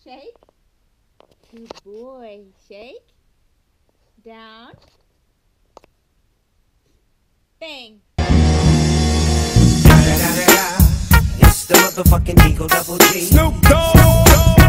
Shake. Good boy. Shake. Down. Bang. It's the motherfucking Eagle Double G. Snoop Dogg.